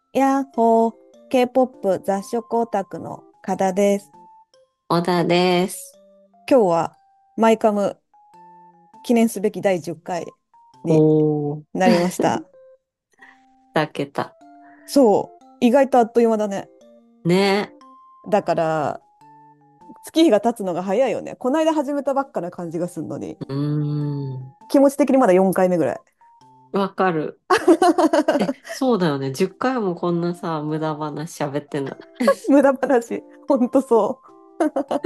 やっほー、K-POP 雑食オタクのカダです。 小田です。 今日はマイカム記念すべき第10回におー、 なりました。 だけた。 そう、意外とあっという間だね。 ね。 だから、月日が経つのが早いよね。この間始めたばっかな感じがするのに、 うーん。 気持ち的にまだ4回目ぐらい。 わかる。そうだよね。10回もこんなさ、無駄話喋ってんだ。 無駄話、ほんとそう。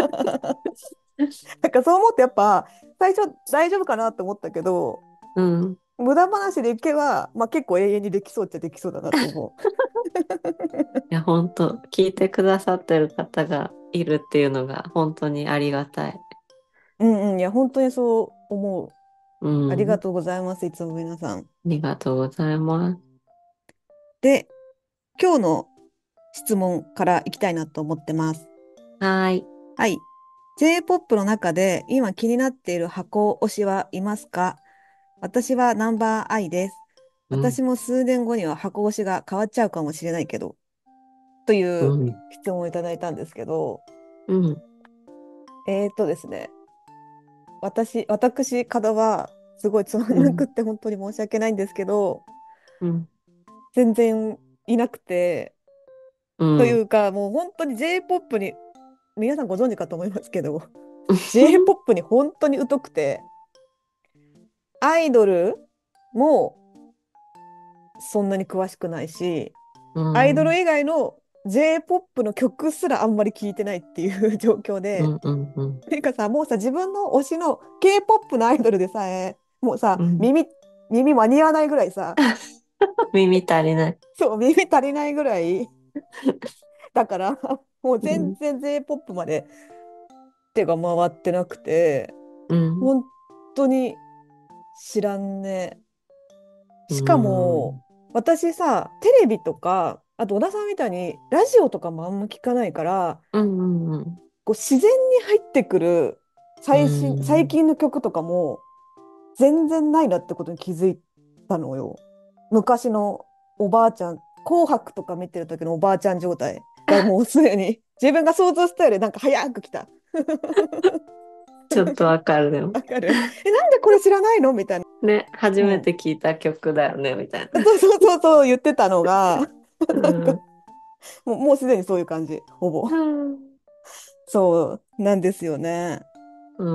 なんかそう思ってやっぱ、最初大丈夫かなって思ったけど、 うん。 無駄話でいけば、まあ結構永遠にできそうっちゃできそうだなと思いや、本当聞いてくださってる方がいるっていうのが本当にありがたい。 う。うんうん、いや、本当にそう思う。 うありがん。 とうございます、いつも皆さん。 ありがとうございます。 で、今日の質問からいきたいなと思ってます。 はーい。 はい。J-POP の中で今気になっている箱推しはいますか？私はナンバーアイです。 うん。 私も数年後には箱推しが変わっちゃうかもしれないけど、といううん。 質問をいただいたんですけど、 うん。 ですね、私、方は、すごいつまんうん。 なくって本当に申し訳ないんですけど、 うん。 全然いなくて、 うん。 というか、もう本当に J-POP に、皆さんご存知かと思いますけど、J-POP に本当に疎くて、アイドルもそんなに詳しくないし、 うアイドルん。 以外の J-POP の曲すらあんまり聞いてないっていう状況で、 うん。うん。うん。 ていうかさ、もうさ、自分の推しの K-POP のアイドルでさえ、もうさ、 うん。 耳間に合わないぐらいさ、 耳足りない。 そう、耳足りないぐらい、だから、もううん。 全然 J-POP まで手が回ってなくて、 うん。 本当に知らんね。 うしかも、 ん。 私さ、テレビとか、あと小田さんみたいにラジオとかもあんま聞かないから、 うんうんうん。 こう自然に入ってくるう最ん。 近の曲とかも全然ないなってことに気づいたのよ。昔のおばあちゃん、紅白とか見てる時のおばあちゃん状態がもうすでに自分が想像したよりなんか早く来た。 ちょっとわかるでも。 わかる。なんでこれ知らないのみたいな。 ね、初うん。 めて聞いた曲だよね、みたいな。 そうそうそうそう言ってたのが、 うなんかん。 もうすでにそういう感じ、ほぼ。 うん。 そうなんですよね。 うん。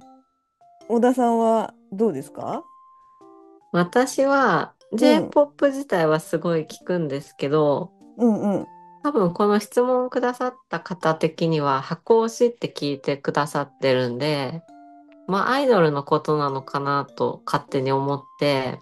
小田さんはどうですか？ 私はうん、 J-POP 自体はすごい聞くんですけど、 うんうん。 多分この質問くださった方的には箱推しって聞いてくださってるんで、まあアイドルのことなのかなと勝手に思って、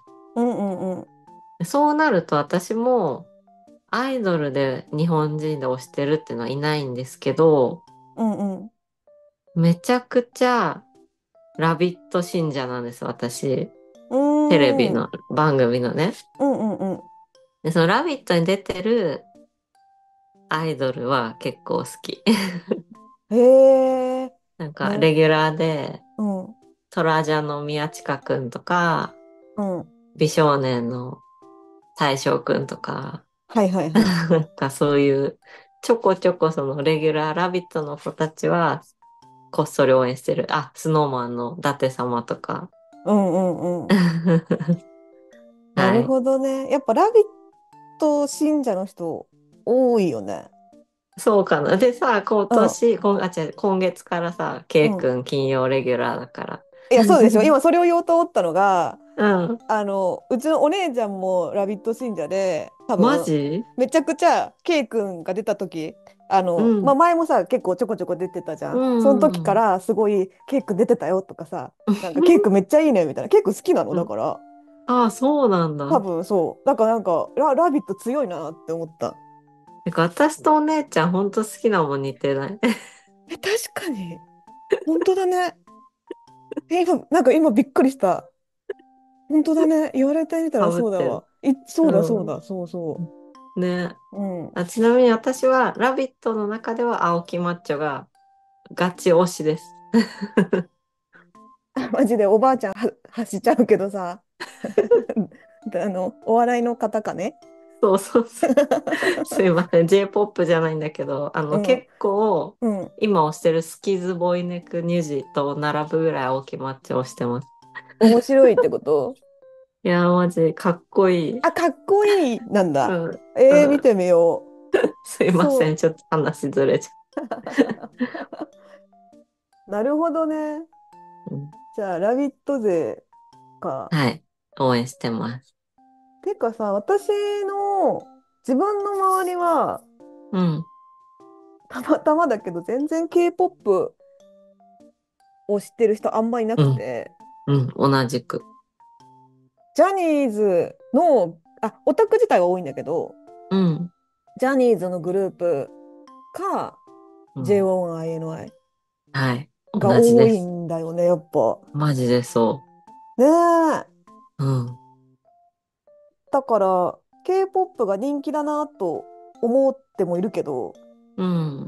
うんうんうん。 そうなると私もアイドルで日本人で推してるっていうのはいないんですけど、 うんうん。 めちゃくちゃラビット信者なんです、私。 うーん。 テレビの番組のね。 うんうんうで、そのラビットに出てるアイドルは結構好き。 ん。へえ。 なんか、 なる。 レギュラーで、 うん。 トラジャの宮近くんとか、 うん。 美少年の大将くんとか、 はいはいはい。 なんかそういう、ちょこちょこそのレギュラーラビットの子たちは、こっそり応援してる。あ、スノーマンの伊達様とか。 うんうんうん。なるはい。 ほどね。やっぱラビット信者の人多いよね。 そうかな。でさ、 うん。 違う、今月からさ、ケうん。 イくん金曜レギュラーだから。 いや、そうでしょ。今それを言おうと思ったのが、 うん。 うちのお姉ちゃんもラビット信者で、多分、 マジ？ めちゃくちゃ K 君が出た時、まあ、 うん。 前もさ、結構ちょこちょこ出てたじゃうん。その時かん。 らすごい K 君出てたよとかさ、なんか K 君めっちゃいいねみたいな。K 君好きなのうん。 だから、 ああ、そうなん多だ。 分そう。だからなんか、ラビット強いなって思った。 てか、私とお姉ちゃんほんと好きなもん似てない？ 確かに。本当だね。なんか今びっくりした。本当だね。言われてみたらかぶってる。 そうだわ。そうだそううん。 だ、そうそね。 う。うん。 あ、ちなみに私は、ラビットの中では青木マッチョがガチ推しです。 マジでおばあちゃん走っちゃうけどさ、お笑いの方かね。 そうそうそう。すいません。J-POP じゃないんだけど、 うん、 結構、 うん。 今推してるスキズボイネクニュジと並ぶぐらい大きマッチをしてます。 面白いってこと？ いやー、マジかっこいい。 あ、かっこいいなんだ。 うん。うん。 見てみよすいう。そません。ちょっと話ずれちゃう。なるほどね。 う。うん。 じゃあ、ラビット勢か。 はい。応援してます。 てかさ、私の自分の周りは、 うん。 たまたまだけど、全然 K-POP を知ってる人あんまいなうん。 くて、 うん。同じく。 ジャニーズの、オタク自体は多いんだけど、 うん。 ジャニーズのグループか、 うん。 JOINI はい。 が多い同じです。 んだよね、やっぱ。 マジでそねえ。 う。うん。 だから、K-POP が人気だなと思ってもいるけど、 うん。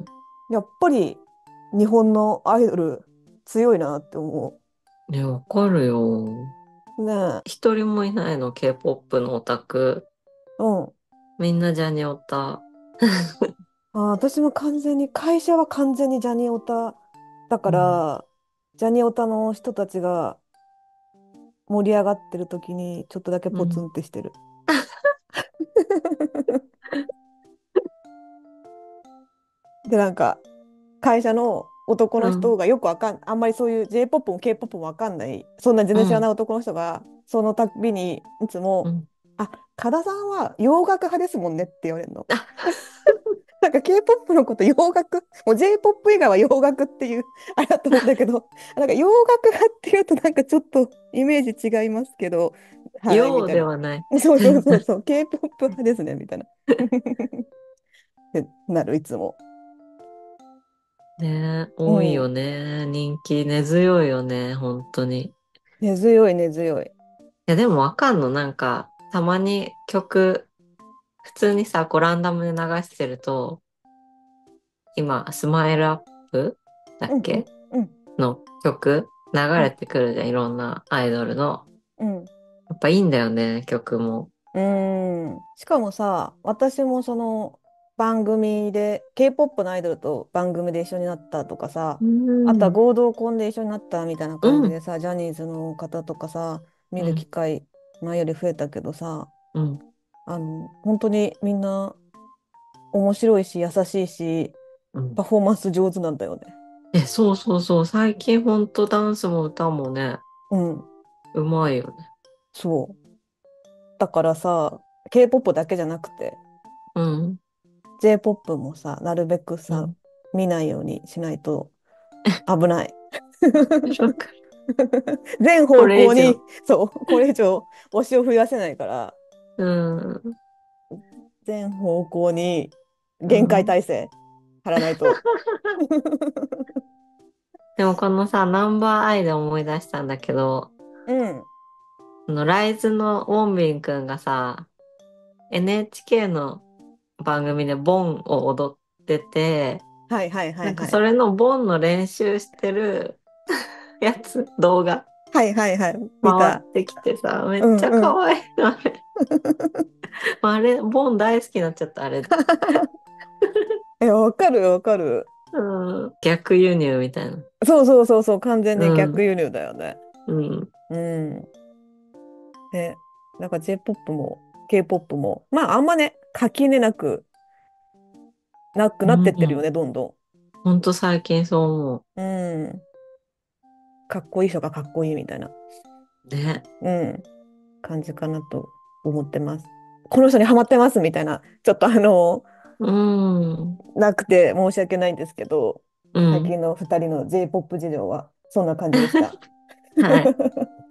やっぱり日本のアイドル強いなって思ね、わかるよ。 う。ねえ。 一人もいないの、K-POP のオタク。 うん。 みんなジャニオタ。 私も完全に、会社は完全にジャニオタだかうん。 ら、ジャニオタの人たちが盛り上がってる時にちょっとだけポツうん。 ンってしてる。で、なんか、会社の男のうん。 人がよくあんまりそういう J-POP も K-POP もわかんない、そんな全然知らないうん。 男の人が、その度にいつも、 うん。 加田さんは洋楽派ですもんねって言われるの。 あ、 なんか K-POP のこと洋楽、もう J-POP 以外は洋楽っていう、あれだと思うんだけど、なんか洋楽派っていうとなんかちょっとイメージ違いますけど、はい、みようたいな。 ではない。 そうそうそうそう、K-POP 派ですね、みたいな。ってなる、いつも。 ねえ、 う多いよん。 ね。人気根強いよね、本当に。い根強い、根強い。 や、でもわかんの。なんか、たまに曲、普通にさ、こうランダムで流してると、今、スマイルアップだうんうんっけうんの曲流うんれてくるじゃん。いろんなアイドルの。 うん。 やっぱいいんだよね、曲も。 しかもさ、私もその番組で、K-POP のアイドルと番組で一緒になったとかさ、 うあとはん。 合同コンで一緒になったみたいなうん。 感じでさ、ジャニーズの方とかさ、見る機うん。 会前より増えたけどさ、 うん。 本当にみんな面白いし、優しいし、 うん。 パフォーマンス上手なんだよね。 そうそうそう。最近ほんとダンスも歌もね、 うん、 うまいよね。 そう。だからさ、K-POP だけじゃなくて、 うん。 J-POP もさ、なるべくさ、 うん。 見ないようにしないと危ない。 わかる。 全こ方向に、 れ以上。 そう、これ以上推しを増やせないから、 うん。 全方向に限界うん。 体制張らないと。 でもこのさ、ナンバーアイで思い出したんだけど、 うん。 ライズのウォンビンくんがさ、NHK の番組でボンを踊ってて、 はいはいはなんかいはい。 それのボンの練習してるやつ、動画はいはいはい。見た。 回ってきてさ、めうっちゃんうん。 可愛いの、あれ。あれ、ボン大好きになっちゃった、あれで。 わかるわかる。 うん。逆輸入みたいな。 そうそうそうそう、完全うん。 に逆輸入だよね。 うん。 うん。ね、なんか J-POP も K-POP も、まああんまね、垣根なくなってってるようん。 ね、どんどほんと最近そう思ん。うん。かっこいい人がかっこいいみたいな。 う。ね。 うん。感じかなと思ってます。この人にハマってますみたいな、ちょっとうん。 なくて申し訳ないんですけど、 うん。 最近の2人の J-POP 事情はそんな感じでした。 はい。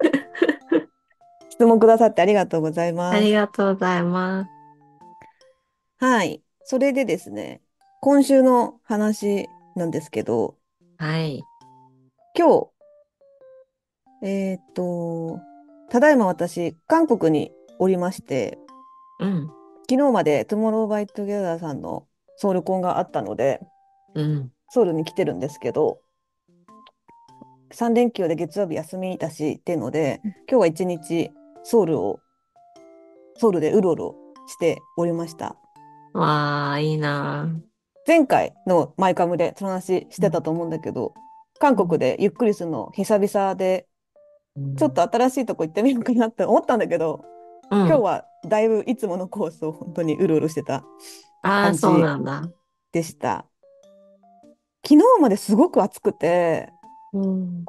質問くださってありがとうございあります。 がとうございます。 はい。それでですね、今週の話なんですけど、 はい。 今日、ただいま私、韓国におりまして、 うん。 昨日まで Tomorrow by Together さんのソウルコンがあったので、 うん。 ソウルに来てるんですけど、3連休で月曜日休みだしっていうので、今日は一日ソウルでうろうろしておりました。 わあ、いいな。 前回のマイカムでその話しうん。 てたと思うんだけど、韓うん。 国でゆっくりするの久々で、ちょっとうん。 新しいとこ行ってみようかなって思ったんだけど、 うん。 今日はだいぶいつものコースを本当にうろうろしてたああ、そう感じなんだ。 でした。昨日まですごく暑くて、 うん。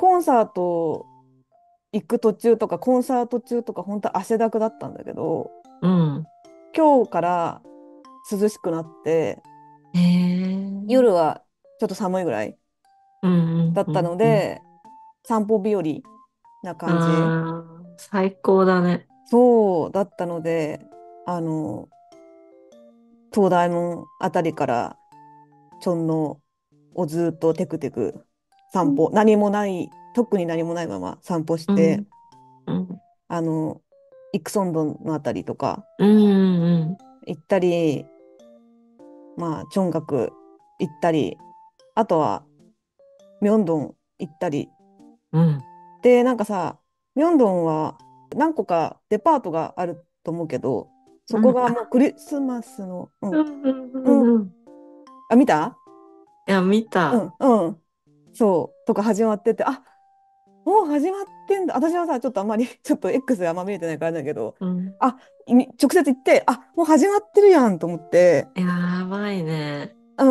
コンサート行く途中とかコンサート中とか本当汗だくだったんだけど、 うん。 今日から涼しくなって、 へえ。 夜はちょっと寒いぐらいうんうんうだったのんうん。 で、散歩日和な感じ。 ああ、最高だね。 そうだったので、あの、東大門あたりからチョンノをずっとテクテク散歩、何もない、特に何もないまま散歩して、 うん。うん。 あの、イクソンドンのあたりとかうんうん行ったり、まあ、チョンガク行ったり、あとはミョンドン行ったり。 うん。 で、なんかさ、ミョンドンは何個かデパートがあると思うけど、そうん。 こがもうクリスマスの、ううん、 んうんううん、 んうん。 あ、見た？ いや、見た。 うん、うん、そう、とか始まってて、あ、もう始まってんだ。私はさ、ちょっとあんまり、ちょっと X があんま見れてないからあれだけど、 うん。 あ、直接行って、あ、もう始まってるやんと思って、 やばいね。 うん、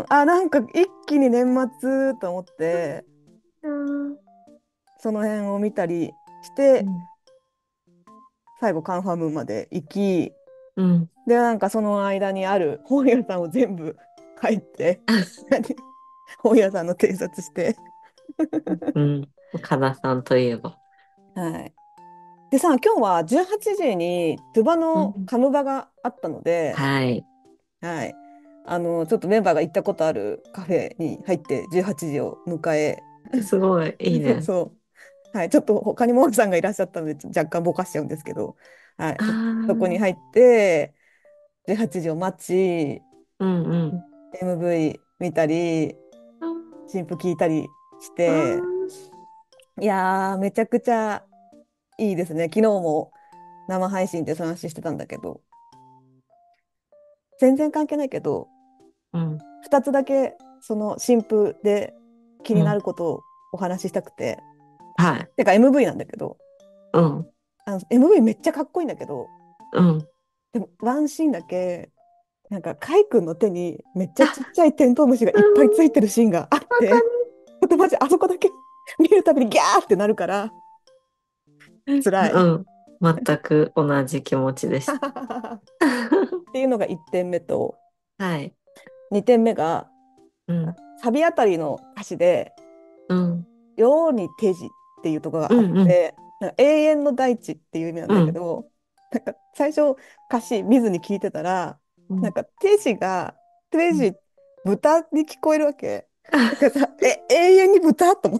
あ、なんか一気に年末と思って、 うん。 その辺を見たりして、 うん。 最後カンファムまで行き、 うん。 で、なんかその間にある本屋さんを全部入って、本屋さんの偵察して、 うん。岡田さんといえば。 はい。でさ、今日は18時にトゥバのうん。 カムバがあったので、 はい。 はい。ちょっとメンバーが行ったことあるカフェに入って18時を迎え、 すごい、いいね。 そう。はい。ちょっと他にも奥さんがいらっしゃったので、若干ぼかしちゃうんですけど、はい。 あそこにあ、 入って、18時を待ち、 うんうん。 MV 見たり、新譜聞いたりしあて、 ーいやー、めちゃくちゃいいですね。昨日も生配信でその話してたんだけど、全然関係ないけど、 うん、 2つだけその新譜で気になうん。 ることをお話ししたくて、 はい。 てか MV なんだけど、 うん、 MV めっちゃかっこいいんだけど、 うん。 でもワンシーンだけ、なんかカイ君の手にめっちゃあ、 ちっちゃいテントウムシがいっぱいついてるシーンがあっわかて、ちょっとマジあそこだけ見るたびにギャーってなるからる。 辛い。 うん。全く同じ気持ちでした。 っていうのが1点目と、 はい。 2点目がうん、 サビあたりの歌詞でうん、 「世に定時」っていうところがあっうん、うん、 て、なんか永遠の大地っていう意味なんうん、 だけど、なんか最初歌詞見ずに聞いてたら、 うん。 なんか定時が定うん。 時豚に聞こえるわけ。なんかさ、永遠に豚と思って、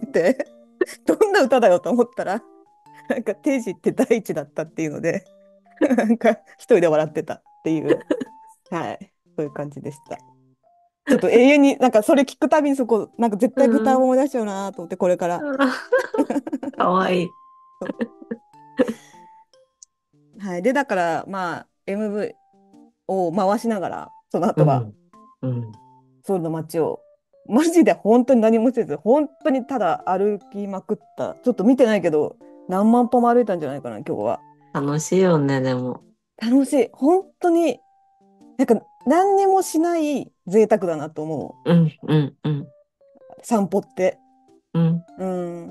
どんな歌だよと思ったら、なんか定時って大地だったっていうので、なんか一人で笑ってたっていう、はい、そういう感じでした。ちょっと永遠になんかそれ聞くたびにそこ、なんか絶対豚をうん。 思い出しちゃうなと思って、これから。 かわいい。 はい。で、だから、まあ、MV を回しながら、その後はうん、うん。 ソウルの街を、マジで本当に何もせず、本当にただ歩きまくった。ちょっと見てないけど、何万歩も歩いたんじゃないかな、今日は。 楽しいよね、でも。 楽しい。本当に、なんか何にもしない贅沢だなと思うん、うん、うん、 う。散歩って。 うん、 うん。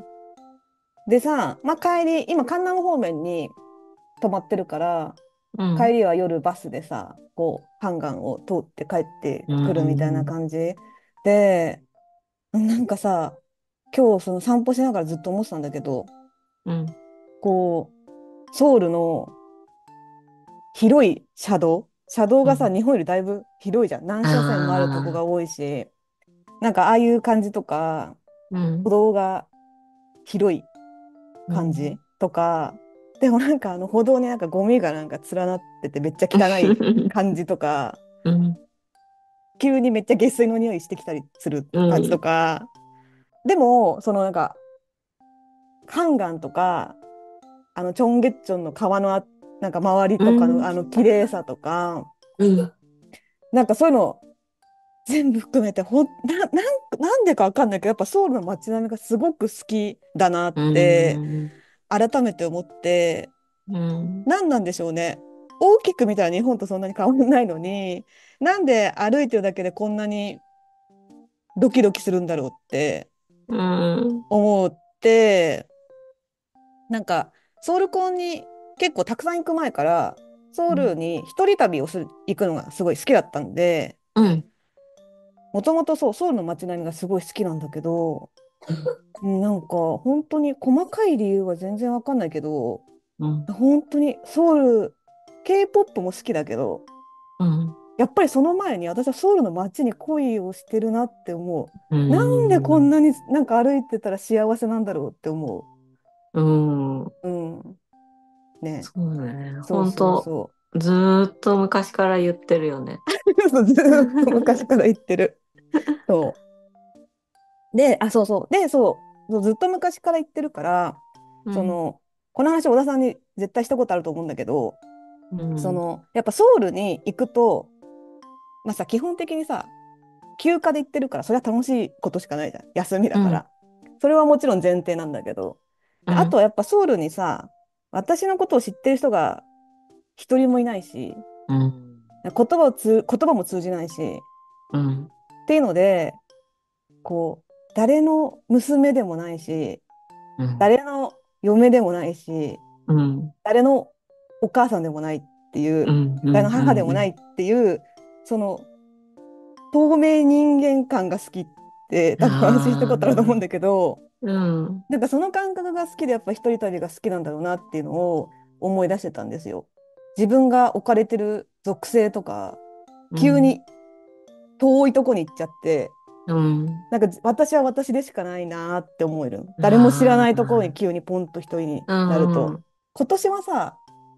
でさ、まあ、帰り、今、カンナム方面に泊まってるから、 うん、 帰りは夜バスでさ、こう、ハンガンを通って帰ってうくるみたいなん、 感じで、なんかさ、今日その散歩しながらずっと思ってたんだけど、 うん、 こう、ソウルの広い車道がさ、 うん。 日本よりだいぶ広いじゃん。何車線もあるとこああ、 が多いし、なんかああいう感じとか、 うん、 歩道が広いうん。 感じとか、でもなんか歩道になんかゴミがなんか連なっててめっちゃ汚い感じとか、 うん、 急にめっちゃ下水の匂いしてきたりするう感じとん、 か、でも、そのなんか、ハンガンとか、チョンゲッチョンの川のなんか周りうとかのん。 綺麗さとか、 うん。 なんかそういうの全部含めてなんでかわかんないけど、やっぱソウルの街並みがすごく好きだなっうてん。 改めて思って、 うん。 何なんでしょうね。大きく見たら日本とそんなに変わらないのに、なんで歩いてるだけでこんなにドキドキするんだろうってうん。 思って、なんかソウルコンに結構たくさん行く前からソウルに一人旅を行くのがすごい好きだったんで、 うん。 もともとそうソウルの街並みがすごい好きなんだけど、なんか本当に細かい理由は全然わかんないけど、 うん。 本当にソウル K-POP も好きだけど、 うん。 やっぱりその前に私はソウルの街に恋をしてるなって思うう。なんでこんん。 なになんか歩いてたら幸せなんだろうって思うん。 う。うん。ね。 そうね。 そう本当そうそずーっと昔から言ってるよね。 う。そうずーっと昔から言ってる。そう。で、そうそう。で、そうずっと昔から言ってるから、 うん。 その、この話、小田さんに絶対したことあると思うんだけど、 うん。 やっぱソウルに行くと、まあさ、基本的にさ、休暇で行ってるから、それは楽しいことしかないじゃん。休みだうん。 から。それはもちろん前提なんだけど。で、あとうん。 はやっぱソウルにさ、私のことを知ってる人が一人もいないし、 うん。 言葉も通じないし、 うん。 っていうので、こう、誰の娘でもないし、 うん。 誰の嫁でもないし、 うん。 誰のお母さんでもないっていう、 うん。うん。 誰の母でもないっていう、その透明人間感が好きって多分話したことあると思うんああだけど、 ー。うん。 なんかその感覚が好きでやっぱ一人旅が好きなんだろうなっていうのを思い出してたんですよ。自分が置かれてる属性とか、 うん。 急に遠いとこに行っちゃって、 うん。 なんか私は私でしかないなって思える。誰も知らあないところにあ。 急にポンと一人にうなると。 ん。 今年はさ、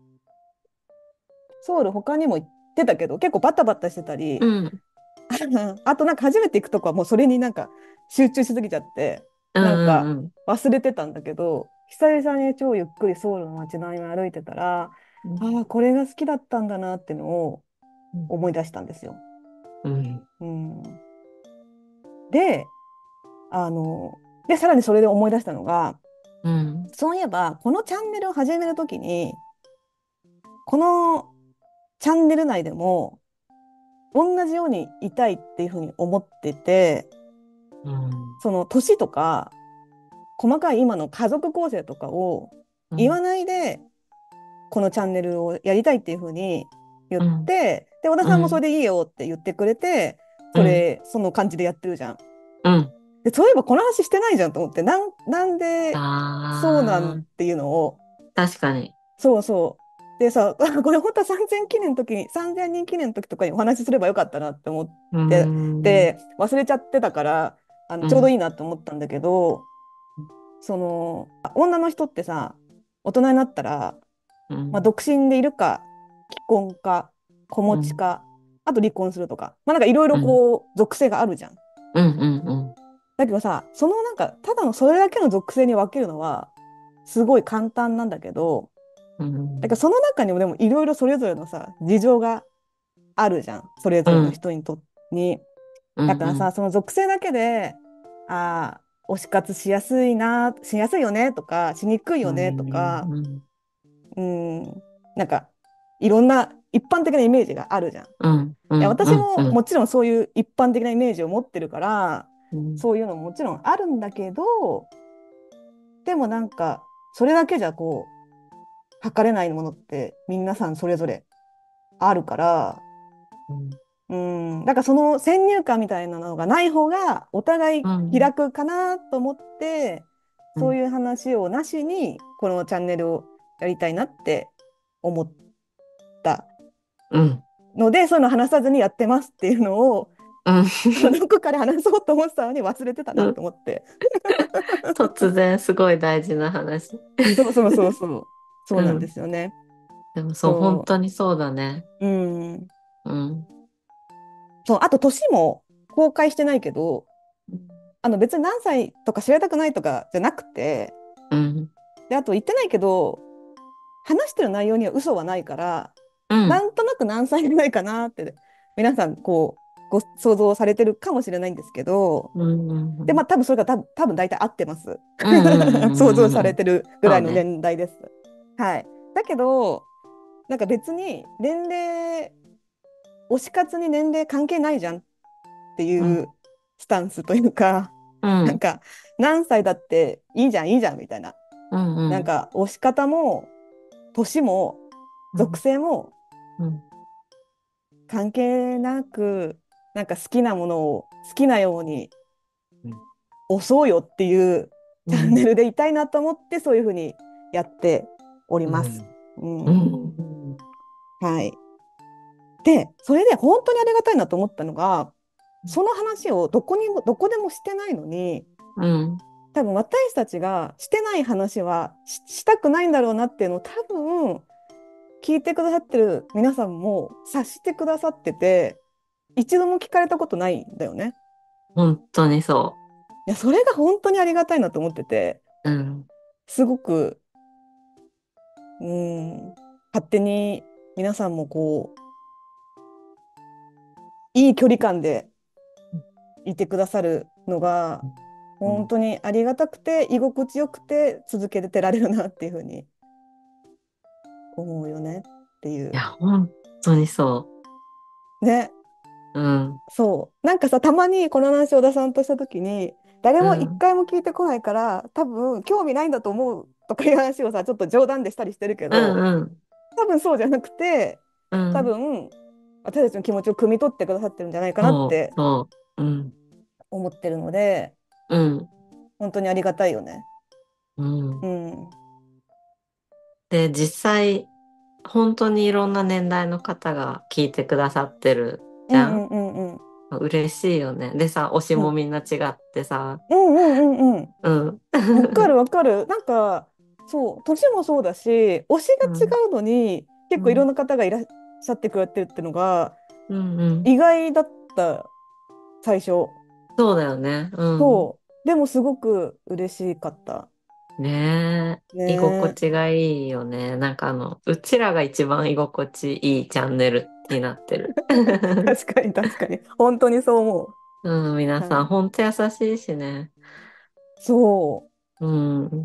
ソウル他にも行ってたけど、結構バタバタしてたり、 うん。 あとなんか初めて行くとこはもうそれになんか集中しすぎちゃって、 うん。 なんかうん。 忘れてたんだけど、久々に超ゆっくりソウルの街並みを歩いてたら、 うん。 ああ、これが好きだったんだなっていうのをうん。 思い出したんですよ。 うん。 うん、で、あの、さらにそれで思い出したのが、 うん。 そういえば、このチャンネルを始めるときに、このチャンネル内でも同じようにいたいっていうふうに思ってて、 うん。 その年とか細かい今の家族構成とかを言わないでこのチャンネルをやりたいっていうふうに言っうん。 て、で小田さんもそれうん。 でいいよって言ってくれて、 うん。 その感じでやってるじゃん。 うん。 でそういえばこの話してないじゃんと思って、なんでそうなんああ、 っていうのを、 確かに。 そうそう。でさ、これ本当は3000記念の時に、3000人記念の時とかにお話しすればよかったなって思っうーて、 ん。 で、忘れちゃってたから、ちょうどうん。 いいなと思ったんだけど、女の人ってさ、大人になったら、まあ、 うん。 独身でいるか、既婚か、子持ちうん。 か、あと離婚するとか、まあ、なんかいろいろうん。 こう、属性があるじゃん。 うん。うん。うん。 だけどさ、そのなんか、ただのそれだけの属性に分けるのは、すごい簡単なんだけど、 うん。 だからその中にもでもいろいろそれぞれのさ、事情があるじゃん。それぞれのうん。 人にとってに。 うん。 だからさ、その属性だけで、推し活しやすいな、しやすいよねとか、しにくいうよねとか、 ん。 うん、なんか、いろんな一般的なイメージがあるじゃん。いうん。うや、 ん。 私もうん。 もちろんそういう一般的なイメージを持ってるから、 うん。 そういうのももちろんあるんだけど、でもなんか、それだけじゃこう、測れないものって皆さんそれぞれあるから、だからその先入観みたいなのがない方がお互いうん。 開くかなと思って、 うん。 そういう話をなしにこのチャンネルをやりたいなって思ったうん。 ので、そういうの話さずにやってますっていうのをうん。 どこかで話そうと思ってたのに忘れてたなと思って。 突然すごい大事な話。 そうそうそうそう。そうなんでうん。 すよね。 でもそう、本そ当にそうだね。 う。うん。 うん。 そう、あと年も公開してないけど、 うん。 別に何歳とか知られたくないとかじゃなくて、 うん。 で、あと言ってないけど、 話してる内容には嘘はないから、 うん。 なんとなく何歳ぐらいかなって皆さんこうご想像されてるかもしれないんですけど、 うん。うん。 で、まあ多分それが多分大体合ってます。 うん。 想像うん。うん。 されてるぐらいのそうね。 年代です。はい。だけど、なんか別に年齢、推し活に年齢関係ないじゃんってうん。 いうスタンスというか、 うん。 なんか何歳だっていいじゃん、いいじゃんみたいな。 うん。うん。 なんか推し方も年も属うん。 性もうん。 関係なく、なんか好きなものを好きなように押そうよっていうチャンネうん。 ルでいたいなと思って、そういうふうにやっております。 うん。 ううん。 ん。 はい。で、それで本当にありがたいなと思ったのが、その話をどこにも、どこでもしてないのに、 うん。 多分私たちがしてない話はしたくないんだろうなっていうのを多分聞いてくださってる皆さんも察してくださってて、一度も聞かれたことないんだよね。 本当にそいや、それが本当にありがたいなと思ってて、 う。うん。 すごく、うん、勝手に皆さんもこう、いい距離感でいてくださるのが、 うん。 本当にありがたくて、居心地よくて続けてられるなっていうふうに思うよねっていう。 いや、本当にそね、 う。うん。 そう。なんかさ、たまにこの話を小田さんとしたときに、誰も一うん。 回も聞いてこないから、多分興味ないんだと思うとかいう話をさ、ちょっと冗談でしたりしてるけうど、 ん。うん。 多分そうじゃなくて、多うん。 分私たちの気持ちを汲み取ってくださってるんじゃないかなっそう。 てそう。うん。 思ってるので、 うん。 本当にありがたいよね。 うん。 うん。 で、実際、本当にいろんな年代の方が聞いてくださってるうんうじゃん。 んうんうん。 嬉しいよね。でさ、推しうんもみんな違ってさ。 うんうんうんうん。 うん。 わかるわかる。なんか、そう、年もそうだし、推しがうん。 違うのに、結構いろんうん。 な方がいらっしゃってくれてるっていうのが、 うん。うん。 意外だった、最初。 そうだよね。うん。 そう。でもすごく嬉しかった。 ねえ。居心ね地がいいよね。なんかうちらが一番居心地いいチャンネルになってる。 え。確かに確かに。本当にそう思うん、皆う。 さん、 はい。 ほんと優しいしね。 そう。 うん。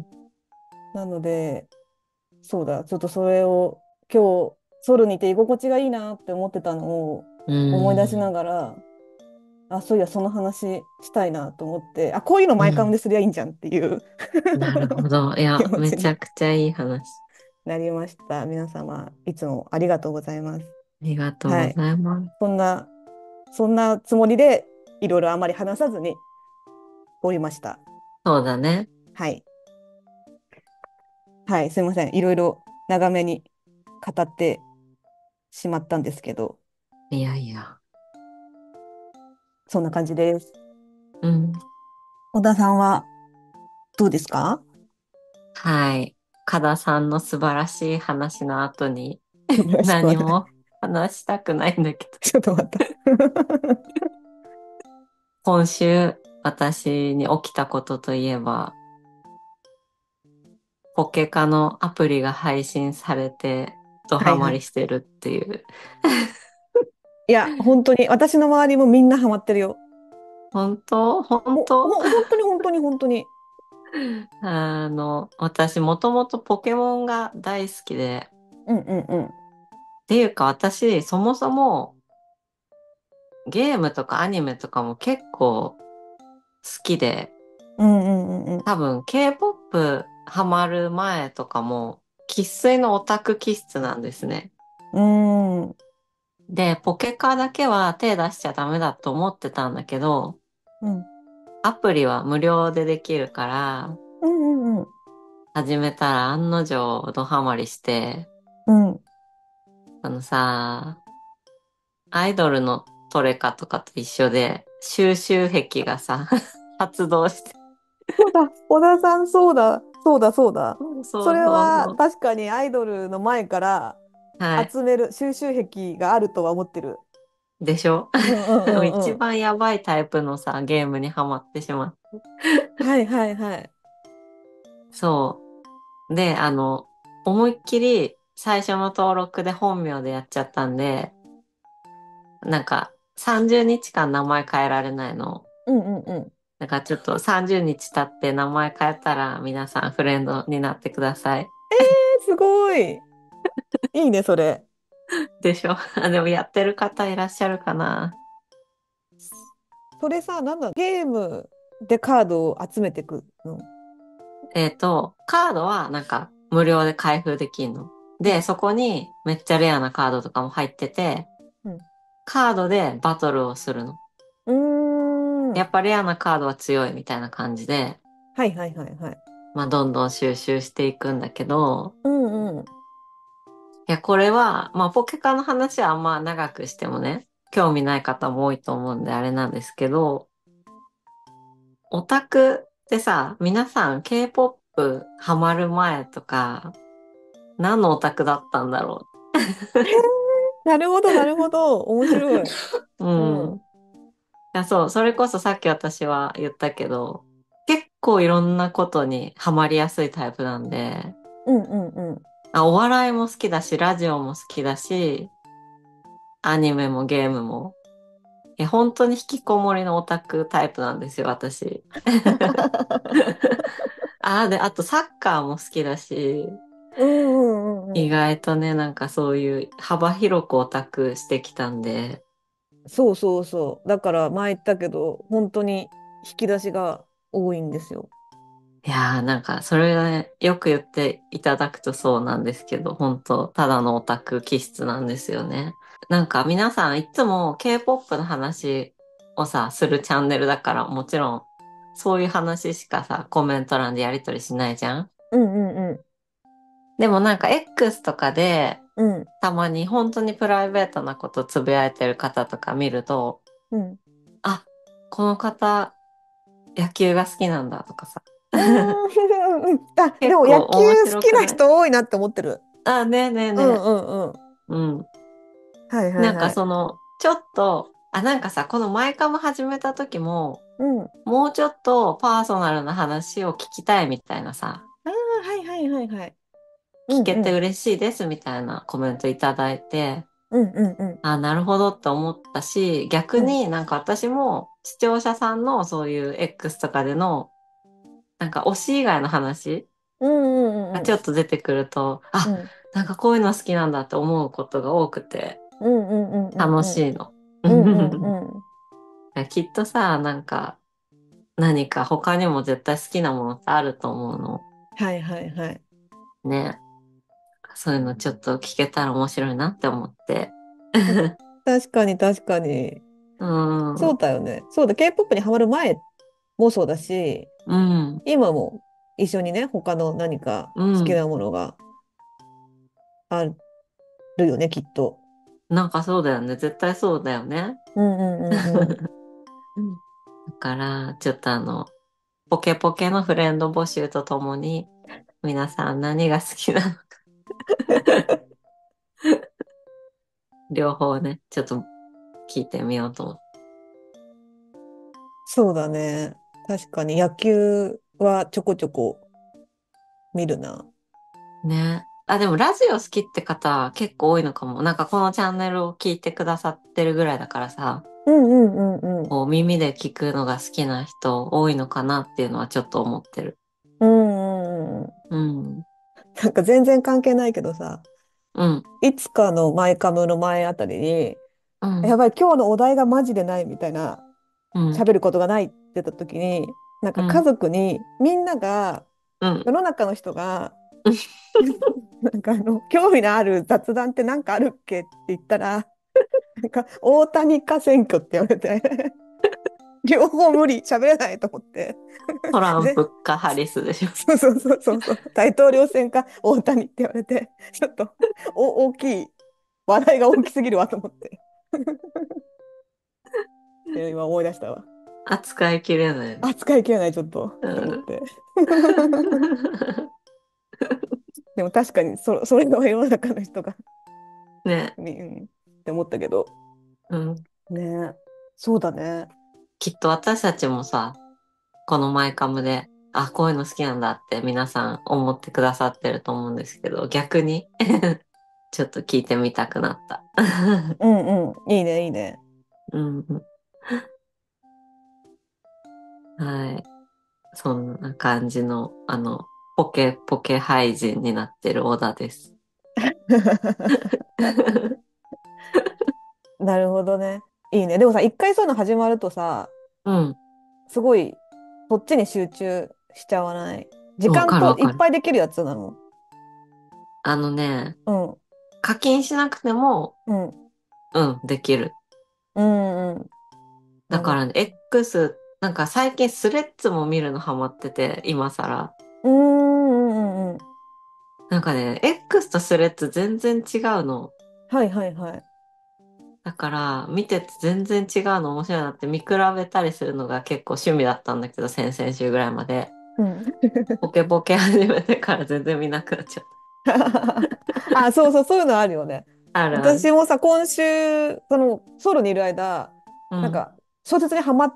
なので、そうだ、ちょっとそれを今日、ソルにいて居心地がいいなって思ってたのをう思い出しなん。 がら、あ、そういや、その話したいなと思って、あ、こういうの前カウンうん。 ですりゃいいんじゃんっていうなるほど。いや、 気持ちにめちゃくちゃいい話。 なりました。皆様、いつもありがとうございます。 ありがとうはい。 ございます。 そんな、そんなつもりで、いろいろあまり話さずにおりました。 そうだね。 はい。はい、すいません。いろいろ長めに語ってしまったんですけど、 いやいや。 そんな感じです。 うん。 小田さんはどうですか？ はい。加田さんの素晴らしい話の後によろしくお願い。 何も話したくないんだけど。 ちょっと待った。 今週、私に起きたことといえば、ポケカのアプリが配信されて、ドハマはいはい。 りしてるっていう。 いや、本当に、私の周りもみんなハマってるよ。 本当本当本当に本当に本当に。 私もともとポケモンが大好きで、 うんうんうん。 っていうか私、そもそもゲームとかアニメとかも結構好きで、 うんうんうん多分 K-POP ハマる前とかも、生粋のオタク気質なんですね。 うん。うーん。 で、ポケカだけは手出しちゃダメだと思ってたんだけど、 うんアプリは無料でできるから、 うんうんうん。 始めたら案の定ドハマりして、 うん。 あのさ、アイドルのトレカとかと一緒で、収集癖がさ、発動して。 そうだ、小田さん、そうだ、そうだ、そうだ。 そうそうそれはそう。 確かにアイドルの前からはい。 集める収集癖があるとは思ってる。 でしょ？ うんうんうんうん。 一番やばいタイプのさ、ゲームにハマってしまって。 はいはいはい。 そう。で、 思いっきり最初の登録で本名でやっちゃったんで、なんか30日間名前変えられないの。 うんうんうん。 だからちょっと30日経って名前変えたら皆さんフレンドになってください。 すごい。いいね、それ。 でしょ？でもやってる方いらっしゃるかな？ それさ、なんだ、ゲームでカードを集めていくの？ カードはなんか無料で開封できるの。で、 うん。 そこにめっちゃレアなカードとかも入ってて、 うん。 カードでバトルをするの。 うーん。 やっぱレアなカードは強いみたいな感じで、 はいはいはいはい。 まあどんどん収集していくんだけど、 うんうん。 いや、これは、まあポケカの話はあんま長くしてもね、興味ない方も多いと思うんであれなんですけど、オタクってさ、皆さん K-POP ハマる前とか、何のオタクだったんだろなるほど、なるほど。面白い。 う。 ううん。いん。 や、そう、それこそさっき私は言ったけど、結構いろんなことにハマりやすいタイプなんで、 うんうんうん。 お笑いも好きだし、ラジオも好きだし、アニメもゲームも。いや、本当に引きこもりのオタクタイプなんですよ、私。あとサッカーも好きだし、 うんうんうん意うん。 外とね、なんかそういう幅広くオタクしてきたんで、 そうそうそう。だから前言ったけど、本当に引き出しが多いんですよ。 いやーなんかそれがね、よく言っていただくとそうなんですけど、本当ただのオタク気質なんですよね。なんか皆さんいつも K-POP の話をさ、するチャンネルだからもちろんそういう話しかさ、コメント欄でやり取りしないじゃん。 うんうんうん。 でもなんか X とかでうん。 たまに本当にプライベートなことつぶやいてる方とか見ると、 うん。 あ、この方野球が好きなんだとかさ。 うーん。あ、で結も野球構面好きな白くない？ 人多いなって思ってる。 ねえねえうんねうんうん。 え。うん。 はいはいなんかはい。 その、ちょっと、なんかさ、このマイカム始めた時も、 うん。 もうちょっとパーソナルな話を聞きたいみたいなさ、 ああ、はいはいはいはい。う聞けてんうん。 嬉しいですみたいなコメントいただいて、 うんうんうん。 なるほどって思ったし、逆うん。 になんか私も視聴者さんのそういう X とかでの、なんか推し以外の話うんうんうんがちょっと出てくると、 うん。 なんかこういうの好きなんだって思うことが多くてうんうんうんうん楽うん。 しいの。 うんうんうん。 きっとさ、なんか何か他にも絶対好きなものってあると思うの。 はいはいはい。 ね。そういうのちょっと聞けたら面白いなって思って。 確かに確かに。 うそうん。 だよね。そうだ、K-POP にハマる前もそうだし、 うん。 今も一緒にね、他の何かう好きなん。 ものがあるよね、きっと。 なんかそうだよね。絶対そうだよね。 うんうんうんうん。 うんだから、ちょっとポケポケのフレンド募集とともに、皆さん何が好きなのか、両方ね、ちょっと聞いてみようと思って。 そうだね。確かに野球はちょこちょこ見るな。 ね。でもラジオ好きって方結構多いのかも。なんかこのチャンネルを聞いてくださってるぐらいだからさ、 うんうんうんうん。 こう耳で聞くのが好きな人多いのかなっていうのはちょっと思ってる。 うんうんうん。 うん。 なんか全然関係ないけどさ、 うん。 いつかのマイカムの前あたりに、 うん。 やばい、今日のお題がマジでないみたいな、 うん。 喋ることがないって言った時に、なんか家うん。 族にみんなが、 うん。 世の中の人が、なんか興味のある雑談ってなんかあるっけって言ったら、なんか大谷か選挙って言われて、両方無理、喋れないと思って。 トランで、 プかハリスでしょ。 そうそうそうそうそう、大統領選か大谷って言われて、ちょっと大きい、話題が大きすぎるわと思って。今思い出したわ。 扱いきれないね。 扱いきれない、ちょっと、 うん。 って思って。でも確かにそれが世の中の人が、 ね。 って思ったけど。 うん。 ねえ。そうだね。 きっと私たちもさ、このマイカムであ、こういうの好きなんだって皆さん思ってくださってると思うんですけど、逆にちょっと聞いてみたくなった。 うんうん。いいね、いいね。 うん、はい。そんな感じの、ポケポケ廃人になってる小田です。 なるほどね。いいね。でもさ、一回そういうの始まるとさ、 うん。 すごい、そっちに集中しちゃわない？時わ間といっかるわかる。 ぱいできるやつなの？ あのね、 うん、 課金しなくても、 うん、 うん、できる。 うん、うん。なるほだからね、X、なんか最近スレッズも見るのハマってて、今更。 ど。うん、うん。 なんかね、X とスレッズ全然違うの。 はいはいはい。 だから、見てて全然違うの面白いなって見比べたりするのが結構趣味だったんだけど、先々週ぐらいまで。 うん。 ポケポケ始めてから全然見なくなっちゃった。 あ、そうそう、そういうのあるよね。 あるある。 私もさ、今週、ソロにいる間、 うん。 なんか、小説にハマって、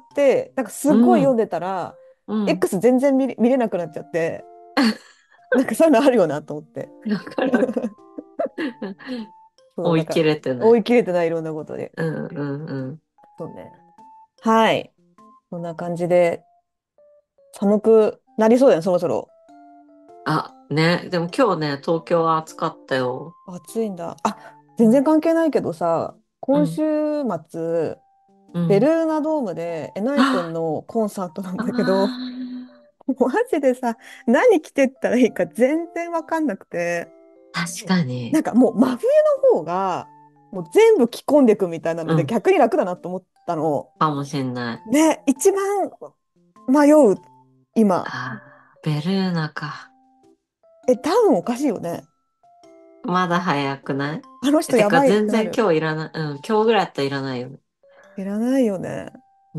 なんかすうん。 ごい読んでたら、 うん。 X 全然見れなくなっちゃって、なんかそういうのあるよなと思って。 わかるわかる。 そう、 追い切だから、 れてない。 追い切れてないいろんなことで。 うんうんうん。 そうね。はい。そんな感じで、寒くなりそうだよね、そろそろ。 あ、ね。でも今日ね、東京は暑かったよ。 暑いんだ。あ、全然関係ないけどさ、今週うん。 末、ベルうん。 ーナドームでエナイ君あのコンサートなんあだけど、 ー、 マジでさ、何着てったらいいか全然わかんなくて、 確かに。 なんかもう真冬の方が、もう全部着込んでいくみたいなのでうん。 逆に楽だなと思ったの。 かもしんない。 ね、一番迷う、今。 ああ、ベルーナか。 ダウンおかしいよね。 まだ早くない？ あの人てかやばいって全然なる。 今日いらない。うん、今日ぐらいやったらいらないよね。 いらないよね。 うん。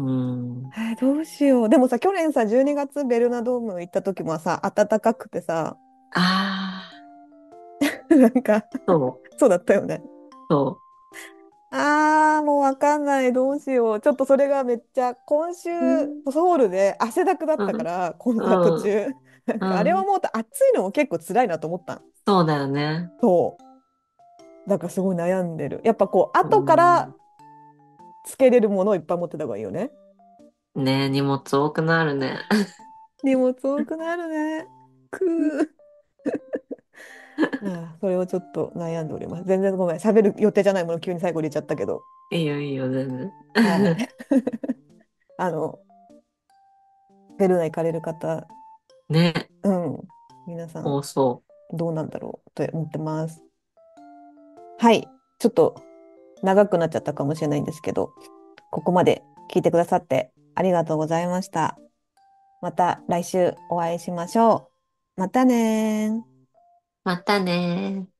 どうしよう。でもさ、去年さ、12月ベルナドーム行った時もさ、暖かくてさ、 ああ、 なんかそう、 そうだったよね。 そもうわかんない。どうしよう。ちょっとそれがめっちゃ、今週、 う。うん、 ソウルで汗だくだっうん、 たから、コンサートうん、 中。なんかあれをうん。 思うと暑いのも結構辛いなと思ったの。 そうだよね。 そう。だからすごい悩んでる。やっぱこう、 う後からん。 つけれるものをいっぱい持ってた方がいいよね。 ねえ、荷物多くなるね。 荷物多くなるね。くそれをちょっと悩んでおります。全然ごめん。喋る予定じゃないもの急に最後入れちゃったけど。 いいよ、いいよ、全然。 はい。あの、ベルナ行かれる方、 ねえ、 うん。皆さん、 多そどうなんだろうと思ってます。はい。ちょっと長くなっちゃったかもしれないんですけど、ここまで聞いてくださってありがとうございました。また来週お会いしましょう。またねー。 う。またね